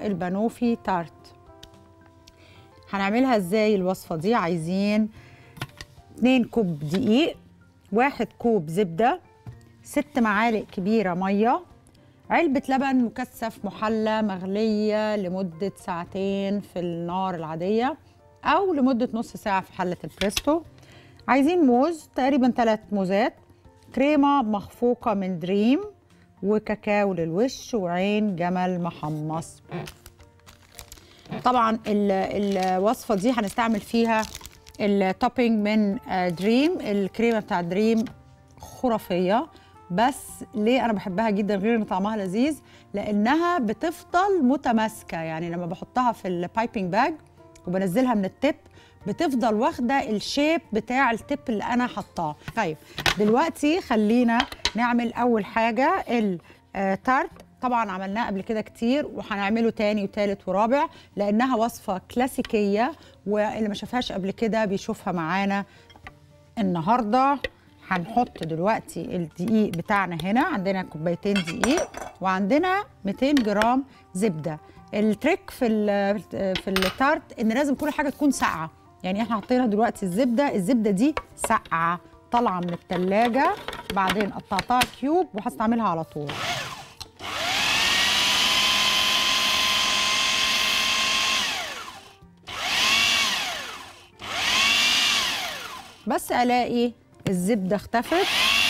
البانوفي تارت. هنعملها ازاي الوصفة دي؟ عايزين 2 كوب دقيق، 1 كوب زبدة، 6 معالق كبيرة مية، علبة لبن مكثف محلى مغلية لمدة 2 ساعتين في النار العادية أو لمدة نص ساعة في حلة البريستو. عايزين موز، تقريبا 3 موزات، كريمة مخفوقة من دريم، وكاكاو للوش، وعين جمل محمص. طبعا الوصفة دي هنستعمل فيها التوبينج من دريم. الكريمة بتاع دريم خرافية، بس ليه انا بحبها جدا غير ان طعمها لذيذ؟ لانها بتفضل متماسكه، يعني لما بحطها في البايبنج باج وبنزلها من التب بتفضل واخده الشيب بتاع التب اللي انا حطاه. طيب دلوقتي خلينا نعمل اول حاجه التارت. طبعا عملناه قبل كده كتير وهنعمله تاني وتالت ورابع لانها وصفه كلاسيكيه، واللي ما شافهاش قبل كده بيشوفها معانا النهارده. هنحط دلوقتي الدقيق بتاعنا هنا، عندنا كوبايتين دقيق وعندنا 200 جرام زبده. التريك في التارت ان لازم كل حاجه تكون ساقعه، يعني احنا حطينا دلوقتي الزبده دي ساقعه طالعه من الثلاجه، بعدين قطعتها كيوب وهستعملها على طول. بس الاقي الزبده اختفت،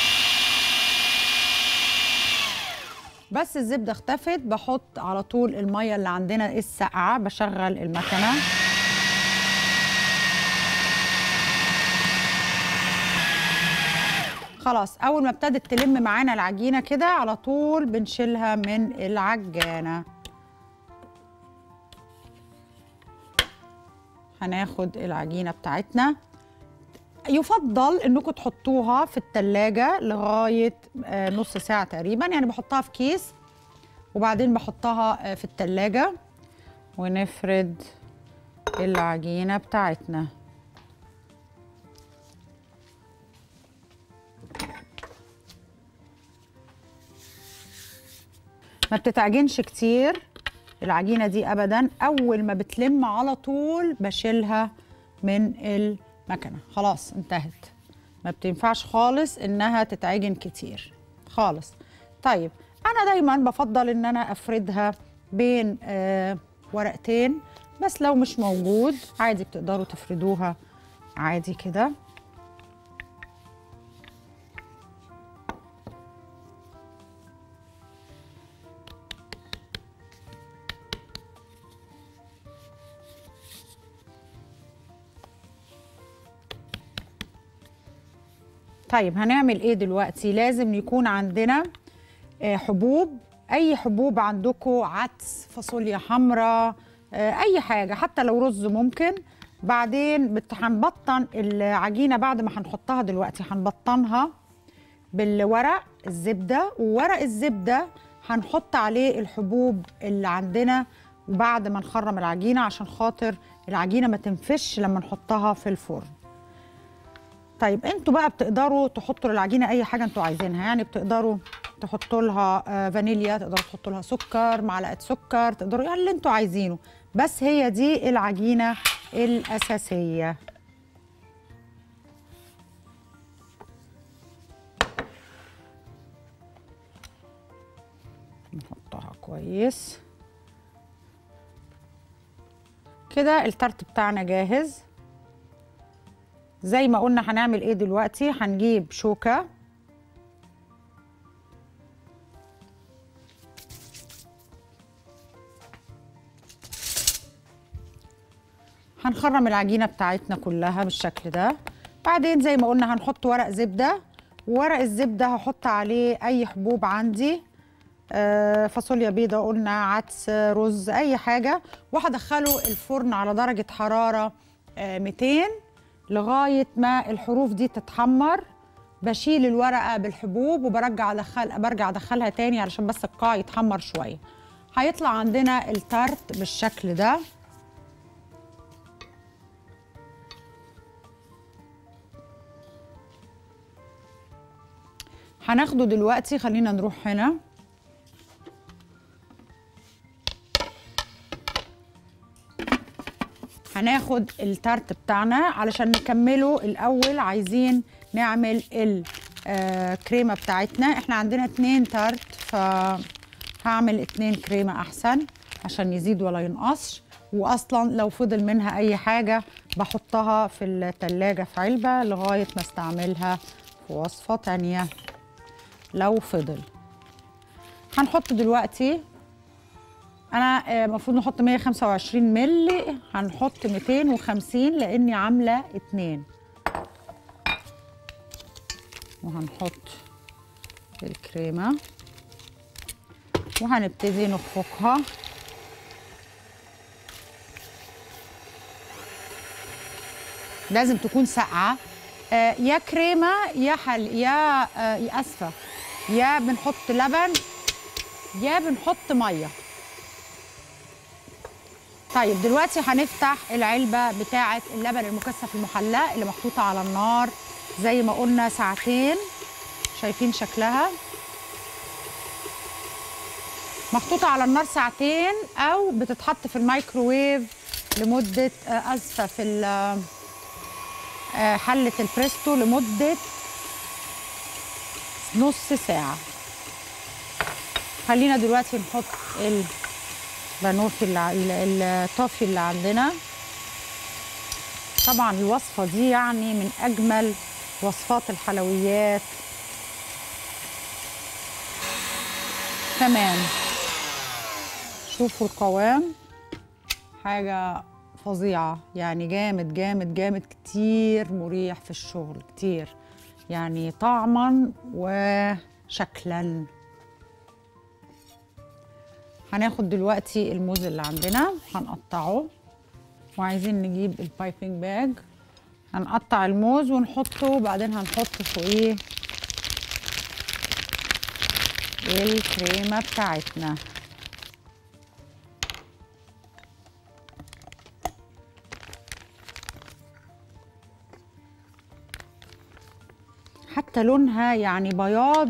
بس الزبده اختفت بحط على طول الميه اللي عندنا الساقعه، بشغل المكنه. خلاص اول ما ابتدت تلم معانا العجينه كده على طول بنشيلها من العجانه. هناخد العجينه بتاعتنا، يفضل انكم تحطوها في التلاجة لغاية نص ساعة تقريبا، يعني بحطها في كيس وبعدين بحطها في التلاجة ونفرد العجينة بتاعتنا. ما بتتعجنش كتير العجينة دي ابدا، اول ما بتلم على طول بشيلها من المكنة. خلاص انتهت، ما بتنفعش خالص انها تتعجن كتير خالص. طيب انا دايما بفضل ان انا افردها بين ورقتين، بس لو مش موجود عادي بتقدروا تفردوها عادي كده. طيب هنعمل ايه دلوقتي؟ لازم يكون عندنا حبوب، اي حبوب عندكم، عدس، فاصوليا حمراء، اي حاجه، حتى لو رز ممكن. بعدين هنبطن العجينه بعد ما هنحطها دلوقتي، هنبطنها بالورق الزبده، وورق الزبده هنحط عليه الحبوب اللي عندنا وبعد ما نخرم العجينه عشان خاطر العجينه ما تنفش لما نحطها في الفرن. طيب انتوا بقى بتقدروا تحطوا للعجينه اي حاجه انتوا عايزينها، يعني بتقدروا تحطوا لها فانيليا، تقدروا تحطوا لها سكر، معلقه سكر، تقدروا يعني اللي انتوا عايزينه، بس هي دي العجينه الاساسيه. نحطها كويس كده. التارت بتاعنا جاهز. زي ما قلنا هنعمل ايه دلوقتي؟ هنجيب شوكة هنخرم العجينة بتاعتنا كلها بالشكل ده. بعدين زي ما قلنا هنحط ورق زبدة، وورق الزبدة هحط عليه اي حبوب عندي، فاصوليا بيضة قلنا، عدس، رز، اي حاجة، وهدخله الفرن على درجة حرارة 200 لغاية ما الحروف دي تتحمر. بشيل الورقة بالحبوب وبرجع ادخلها تاني علشان بس القاع يتحمر شوية. هيطلع عندنا التارت بالشكل ده. هناخده دلوقتي، خلينا نروح هنا. هناخد التارت بتاعنا علشان نكمله. الاول عايزين نعمل الكريمه بتاعتنا. احنا عندنا 2 تارت، فهعمل 2 كريمه احسن عشان يزيد ولا ينقصش. واصلا لو فضل منها اي حاجه بحطها في التلاجة في علبه لغايه ما استعملها في وصفه تانية لو فضل. هنحط دلوقتي، انا المفروض نحط 125 مللي، هنحط 250 لاني عامله 2. وهنحط الكريمه وهنبتدي نخفقها. لازم تكون ساقعه، يا كريمه يا يا اسفه، يا بنحط لبن يا بنحط ميه. طيب دلوقتي هنفتح العلبه بتاعه اللبن المكثف المحلى اللي محطوطه على النار زي ما قلنا ساعتين. شايفين شكلها محطوطه على النار ساعتين، او بتتحط في الميكروويف لمده اسفه في حله البريستو لمده نص ساعه. خلينا دلوقتي نحط البانوفي التوفي اللي عندنا. طبعا الوصفه دي يعني من اجمل وصفات الحلويات. تمام، شوفوا القوام، حاجه فظيعه يعني، جامد جامد جامد، كتير مريح في الشغل، كتير يعني طعما وشكلا. هناخد دلوقتي الموز اللي عندنا هنقطعه، وعايزين نجيب البايبنج باج. هنقطع الموز ونحطه، وبعدين هنحط فوقيه الكريمه بتاعتنا. حتى لونها يعني بياض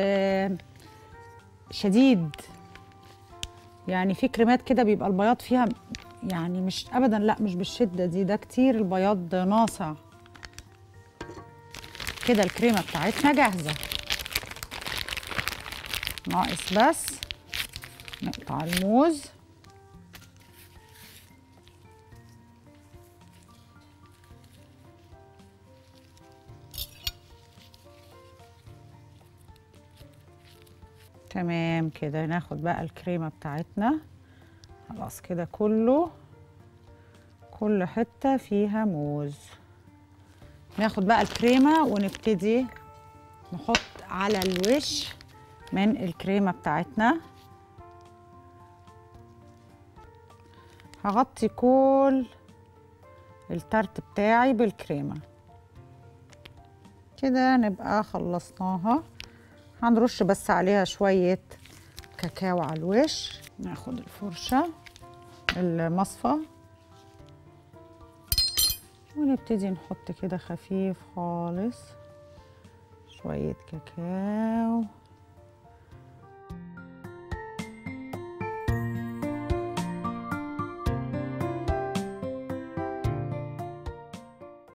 شديد، يعني في كريمات كده بيبقى البياض فيها يعني مش ابدا، لا مش بالشده دي، ده كتير البياض ناصع كده. الكريمه بتاعتنا جاهزه، ناقص بس نقطع الموز. تمام كده. ناخد بقى الكريمه بتاعتنا، خلاص كده كل حته فيها موز. ناخد بقى الكريمه ونبتدي نحط على الوش من الكريمه بتاعتنا. هغطي كل التارت بتاعي بالكريمه كده، نبقى خلصناها. هنرش بس عليها شويه كاكاو على الوش. ناخد الفرشه المصفى ونبتدي نحط كده خفيف خالص شويه كاكاو.